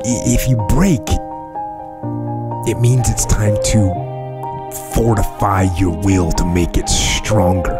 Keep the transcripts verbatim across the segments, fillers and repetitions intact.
if you break, it means it's time to fortify your will to make it stronger.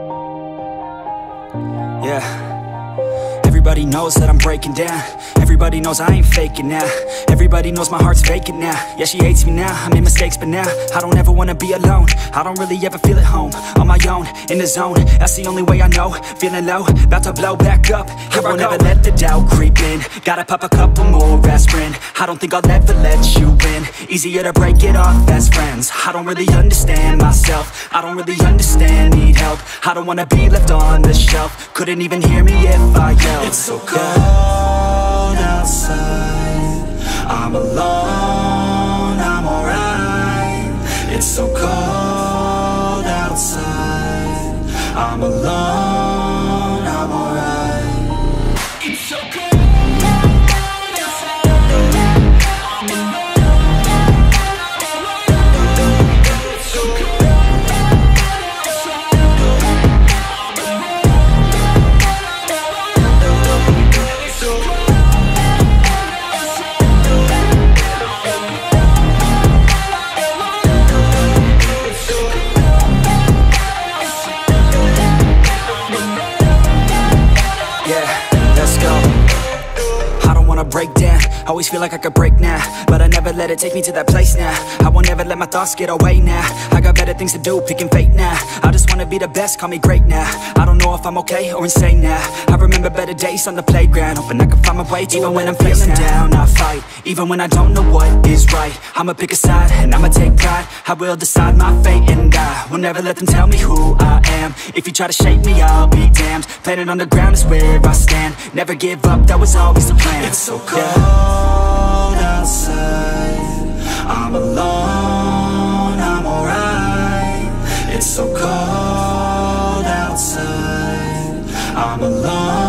Yeah. Everybody knows that I'm breaking down. Everybody knows I ain't faking now. Everybody knows my heart's vacant now. Yeah, she hates me now, I made mistakes but now I don't ever wanna be alone. I don't really ever feel at home. On my own, in the zone, that's the only way I know. Feeling low, about to blow back up. Here I won't ever let the doubt creep in. Gotta pop a couple more aspirin. I don't think I'll ever let you in. Easier to break it off best friends. I don't really understand myself. I don't really understand, need help. I don't wanna be left on the shelf. Couldn't even hear me if I yelled. It's so cold outside, I'm alone, I'm alright. It's so cold outside, I'm alone, I'm alright. It's so cold. Break down, always feel like I could break now, but I never let it take me to that place now. I won't ever let my thoughts get away now. I got better things to do, picking fate now. I just wanna be the best, call me great now. I don't know if I'm okay or insane now. I remember better days on the playground, hoping I can find my way to even when I'm feeling down, I fight. Even when I don't know what is right, I'ma pick a side and I'ma take pride. I will decide my fate and I will never let them tell me who I am. If you try to shake me, I'll be damned. Planet on the ground is where I stand. Never give up, that was always the plan. It's so cold outside, I'm alone, I'm alright. It's so cold outside, I'm alone.